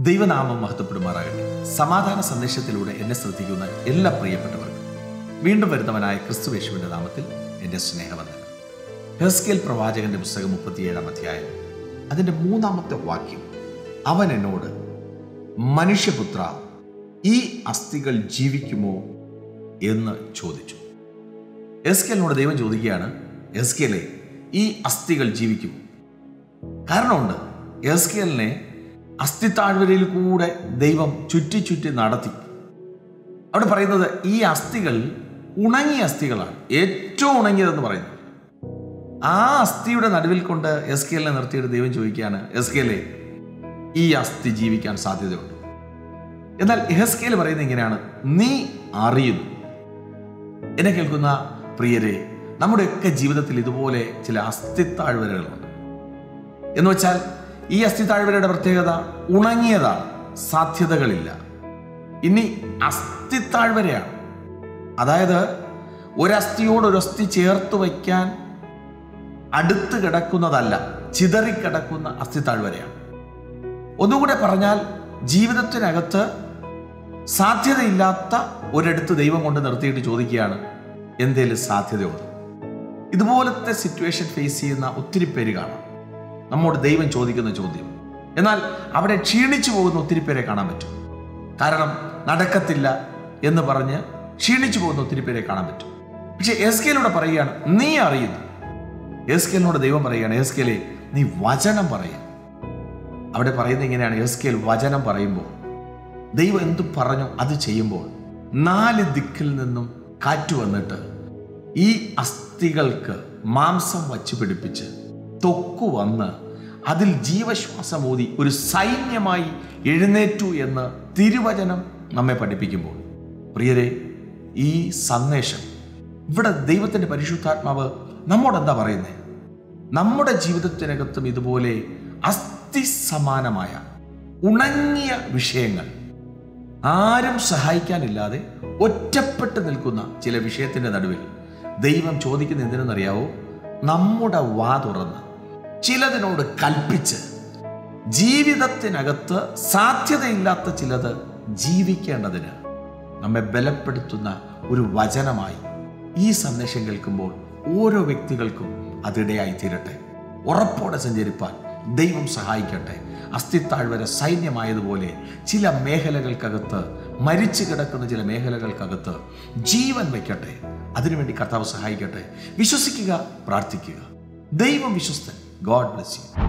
ദൈവനാമം മഹത്വപ്പെടുമാറാകട്ടെ. സമാധാന സന്ദേശത്തിലൂടെ എന്നെ ശ്രദ്ധിക്കുന്ന എല്ലാ പ്രിയപ്പെട്ടവർക്കും വീണ്ടും വരുന്നവനായ ക്രിസ്തുയേശുവിന്റെ നാമത്തിൽ എൻ്റെ സ്നേഹവന്ദനം. ഹെസ്കേൽ പ്രവാചകന്റെ പുസ്തകം 37-ാം അധ്യായം അതിൻ്റെ 3-ാമത്തെ വാക്യം, അവൻ എന്നോട്, മനുഷ്യപുത്ര, ഈ അസ്ഥികൾ ജീവിക്കുമോ എന്ന് ചോദിച്ചു. ഹെസ്കേലിനോട് ദൈവം ചോദിക്കുകയാണ്, ഹെസ്കേലേ, ഈ അസ്ഥികൾ ജീവിക്കുമോ? കാരണമുണ്ട്. ഹെസ്കേലിനെ അസ്ഥിത്താഴ്വരയിൽ കൂടെ ദൈവം ചുറ്റി ചുറ്റി നടത്തി. അവിടെ പറയുന്നത് ഈ അസ്ഥികൾ ഉണങ്ങിയ അസ്ഥികളാണ്, ഏറ്റവും ഉണങ്ങിയതെന്ന് പറയുന്നു. ആ അസ്ഥിയുടെ നടുവിൽ കൊണ്ട് ഹെസ്കേലിനെ നിർത്തിയിട്ട് ദൈവം ചോദിക്കുകയാണ്, ഹെസ്കേലേ, ഈ അസ്ഥി ജീവിക്കാൻ സാധ്യതയുണ്ട്. എന്നാൽ ഹെസ്കേൽ പറയുന്നത് ഇങ്ങനെയാണ്, നീ അറിയുന്നു. എന്നെ കേൾക്കുന്ന പ്രിയരെ, നമ്മുടെയൊക്കെ ജീവിതത്തിൽ ഇതുപോലെ ചില അസ്ഥിത്താഴ്വരകളുണ്ട്. എന്ന് വെച്ചാൽ ഈ അസ്ഥിത്താഴ്വരയുടെ പ്രത്യേകത ഉണങ്ങിയതാണ്, സാധ്യതകളില്ല. ഇനി അസ്ഥിത്താഴ്വരയാണ്, അതായത് ഒരസ്ഥിയോട് ഒരു അസ്ഥി ചേർത്ത് വയ്ക്കാൻ അടുത്ത് കിടക്കുന്നതല്ല, ചിതറിക്കിടക്കുന്ന അസ്ഥിത്താഴ്വരയാണ്. ഒന്നുകൂടെ പറഞ്ഞാൽ, ജീവിതത്തിനകത്ത് സാധ്യതയില്ലാത്ത ഒരിടത്ത് ദൈവം കൊണ്ട് നിർത്തിയിട്ട് ചോദിക്കുകയാണ്, എന്തേലും സാധ്യതയുണ്ട്? ഇതുപോലത്തെ സിറ്റുവേഷൻ ഫേസ് ചെയ്യുന്ന ഒത്തിരി പേര് കാണാം. നമ്മോട് ദൈവം ചോദിക്കുന്ന ചോദ്യം. എന്നാൽ അവിടെ ക്ഷീണിച്ചു പോകുന്ന ഒത്തിരി പേരെ കാണാൻ പറ്റും. കാരണം നടക്കത്തില്ല എന്ന് പറഞ്ഞ് ക്ഷീണിച്ചു പോകുന്ന ഒത്തിരി പേരെ കാണാൻ പറ്റും. പക്ഷെ ഹെസ്കേലിനോട് പറയുകയാണ്, നീ അറിയുന്നു. ഹെസ്കേലിനോട് ദൈവം പറയുകയാണ്, ഹെസ്കേലേ, നീ വചനം പറയുക. അവിടെ പറയുന്നത് ഇങ്ങനെയാണ്, ഹെസ്കേൽ വചനം പറയുമ്പോൾ, ദൈവം എന്തു പറഞ്ഞു അത് ചെയ്യുമ്പോൾ 4 ദിക്കിൽ നിന്നും കാറ്റ് വന്നിട്ട് ഈ അസ്ഥികൾക്ക് മാംസം വച്ചു പിടിപ്പിച്ച് തൊക്കു വന്ന് അതിൽ ജീവശ്വാസമൂതി ഒരു സൈന്യമായി എഴുന്നേറ്റു എന്ന് തിരുവചനം നമ്മെ പഠിപ്പിക്കുമ്പോൾ, പ്രിയരെ, ഈ സന്ദേശം ഇവിടെ ദൈവത്തിൻ്റെ പരിശുദ്ധാത്മാവ് നമ്മോട് എന്താ പറയുന്നത്? നമ്മുടെ ജീവിതത്തിനകത്തും ഇതുപോലെ അസ്ഥി സമാനമായ ഉണങ്ങിയ വിഷയങ്ങൾ, ആരും സഹായിക്കാനില്ലാതെ ഒറ്റപ്പെട്ട് നിൽക്കുന്ന ചില വിഷയത്തിൻ്റെ നടുവിൽ ദൈവം ചോദിക്കുന്ന എന്തിനെന്നറിയാവോ? നമ്മുടെ വാ തുറന്ന് ചിലതിനോട് കൽപ്പിച്ച് ജീവിതത്തിനകത്ത് സാധ്യതയില്ലാത്ത ചിലത് ജീവിക്കേണ്ടതിന് നമ്മെ ബലപ്പെടുത്തുന്ന ഒരു വചനമായി ഈ സന്ദേശം കേൾക്കുമ്പോൾ ഓരോ വ്യക്തികൾക്കും അതിടയായി തീരട്ടെ. ഉറപ്പോടെ സഞ്ചരിപ്പാൻ ദൈവം സഹായിക്കട്ടെ. അസ്ഥിത്താഴ്വര സൈന്യമായതുപോലെ ചില മേഖലകൾക്കകത്ത്, മരിച്ചു കിടക്കുന്ന ചില മേഖലകൾക്കകത്ത് ജീവൻ വയ്ക്കട്ടെ. അതിനുവേണ്ടി കർത്താവ് സഹായിക്കട്ടെ. വിശ്വസിക്കുക, പ്രാർത്ഥിക്കുക. ദൈവം വിശ്വസ്തൻ. God bless you.